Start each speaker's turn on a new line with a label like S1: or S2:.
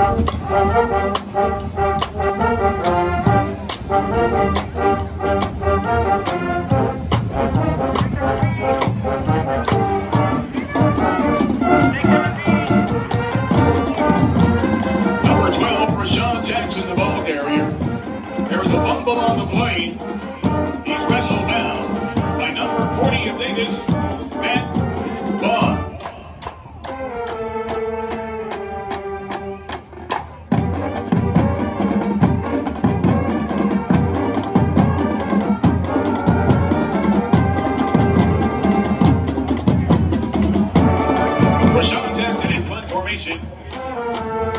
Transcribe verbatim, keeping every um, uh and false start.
S1: On the plane, he's wrestled down by number forty of Vegas, Matt Vaughn. Rashawn Jackson in punt formation.